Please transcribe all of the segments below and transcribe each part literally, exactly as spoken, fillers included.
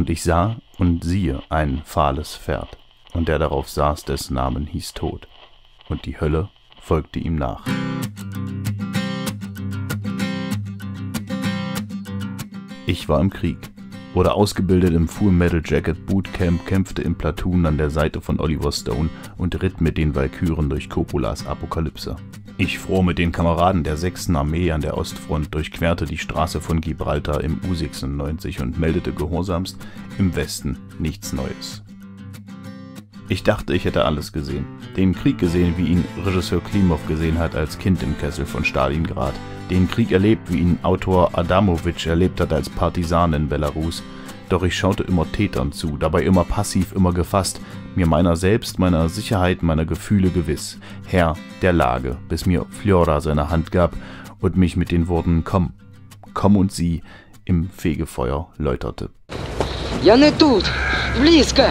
Und ich sah und siehe ein fahles Pferd, und der darauf saß, dessen Namen hieß Tod, und die Hölle folgte ihm nach. Ich war im Krieg, wurde ausgebildet im Full Metal Jacket Bootcamp, kämpfte im Platoon an der Seite von Oliver Stone und ritt mit den Walküren durch Coppolas Apokalypse. Ich fror mit den Kameraden der sechsten Armee an der Ostfront, durchquerte die Straße von Gibraltar im U sechsundneunzig und meldete gehorsamst: im Westen nichts Neues. Ich dachte, ich hätte alles gesehen. Den Krieg gesehen, wie ihn Regisseur Klimov gesehen hat als Kind im Kessel von Stalingrad. Den Krieg erlebt, wie ihn Autor Adamovich erlebt hat als Partisan in Belarus. Doch ich schaute immer Tätern zu, dabei immer passiv, immer gefasst, mir meiner selbst, meiner Sicherheit, meiner Gefühle gewiss, Herr der Lage, bis mir Flora seine Hand gab und mich mit den Worten „Komm, komm und sieh" im Fegefeuer läuterte. Я не тут, близко.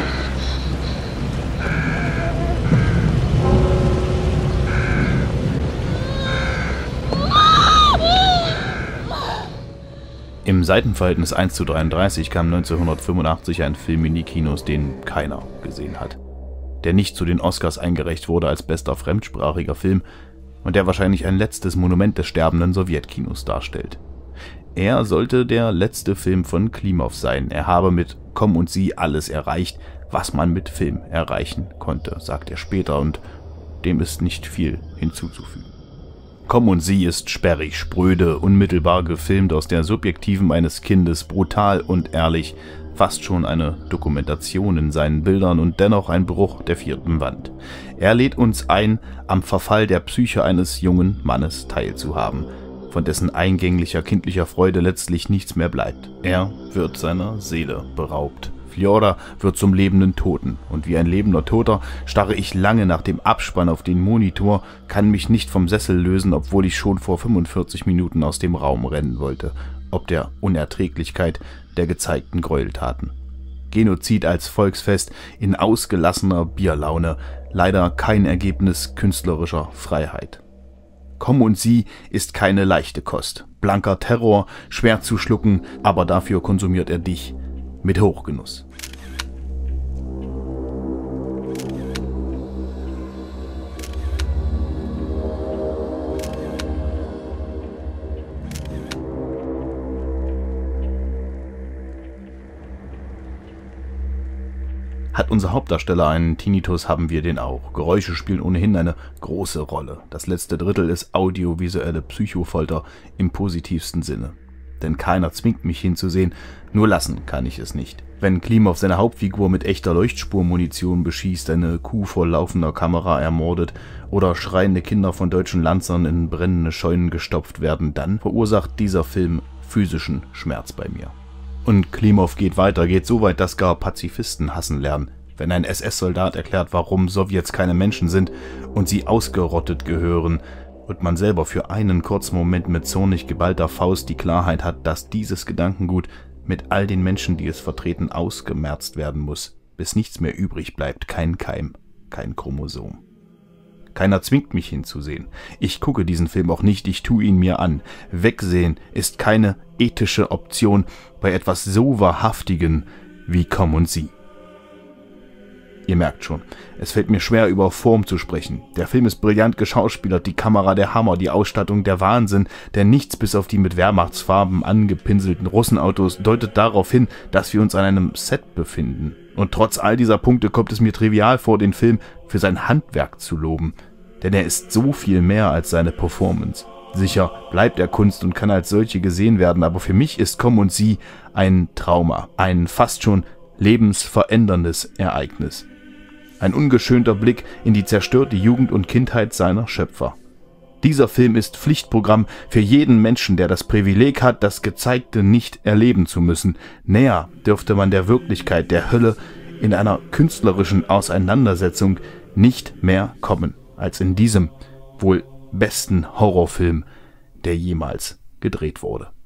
Im Seitenverhältnis eins zu dreiunddreißig kam neunzehnhundertfünfundachtzig ein Film in die Kinos, den keiner gesehen hat. Der nicht zu den Oscars eingereicht wurde als bester fremdsprachiger Film und der wahrscheinlich ein letztes Monument des sterbenden Sowjetkinos darstellt. Er sollte der letzte Film von Klimov sein. Er habe mit Komm und sieh alles erreicht, was man mit Film erreichen konnte, sagt er später, und dem ist nicht viel hinzuzufügen. Komm und sieh ist sperrig, spröde, unmittelbar gefilmt aus der Subjektiven eines Kindes, brutal und ehrlich, fast schon eine Dokumentation in seinen Bildern und dennoch ein Bruch der vierten Wand. Er lädt uns ein, am Verfall der Psyche eines jungen Mannes teilzuhaben, von dessen eingänglicher kindlicher Freude letztlich nichts mehr bleibt. Er wird seiner Seele beraubt. Flora wird zum lebenden Toten, und wie ein lebender Toter starre ich lange nach dem Abspann auf den Monitor, kann mich nicht vom Sessel lösen, obwohl ich schon vor fünfundvierzig Minuten aus dem Raum rennen wollte, ob der Unerträglichkeit der gezeigten Gräueltaten. Genozid als Volksfest in ausgelassener Bierlaune, leider kein Ergebnis künstlerischer Freiheit. Komm und sieh ist keine leichte Kost, blanker Terror, schwer zu schlucken, aber dafür konsumiert er dich mit Hochgenuss. Hat unser Hauptdarsteller einen Tinnitus, haben wir den auch. Geräusche spielen ohnehin eine große Rolle. Das letzte Drittel ist audiovisuelle Psychofolter im positivsten Sinne. Denn keiner zwingt mich hinzusehen, nur lassen kann ich es nicht. Wenn Klimov seine Hauptfigur mit echter Leuchtspurmunition beschießt, eine Kuh vor laufender Kamera ermordet oder schreiende Kinder von deutschen Lanzern in brennende Scheunen gestopft werden, dann verursacht dieser Film physischen Schmerz bei mir. Und Klimov geht weiter, geht so weit, dass gar Pazifisten hassen lernen. Wenn ein S S-Soldat erklärt, warum Sowjets keine Menschen sind und sie ausgerottet gehören, und man selber für einen kurzen Moment mit zornig geballter Faust die Klarheit hat, dass dieses Gedankengut mit all den Menschen, die es vertreten, ausgemerzt werden muss, bis nichts mehr übrig bleibt, kein Keim, kein Chromosom. Keiner zwingt mich hinzusehen. Ich gucke diesen Film auch nicht, ich tue ihn mir an. Wegsehen ist keine ethische Option bei etwas so Wahrhaftigen wie Komm und sieh. Ihr merkt schon, es fällt mir schwer, über Form zu sprechen. Der Film ist brillant geschauspielert, die Kamera der Hammer, die Ausstattung der Wahnsinn, denn nichts bis auf die mit Wehrmachtsfarben angepinselten Russenautos deutet darauf hin, dass wir uns an einem Set befinden. Und trotz all dieser Punkte kommt es mir trivial vor, den Film für sein Handwerk zu loben. Denn er ist so viel mehr als seine Performance. Sicher bleibt er Kunst und kann als solche gesehen werden, aber für mich ist Komm und sieh ein Trauma, ein fast schon lebensveränderndes Ereignis. Ein ungeschönter Blick in die zerstörte Jugend und Kindheit seiner Schöpfer. Dieser Film ist Pflichtprogramm für jeden Menschen, der das Privileg hat, das Gezeigte nicht erleben zu müssen. Näher dürfte man der Wirklichkeit, der Hölle, in einer künstlerischen Auseinandersetzung nicht mehr kommen, als in diesem wohl besten Horrorfilm, der jemals gedreht wurde.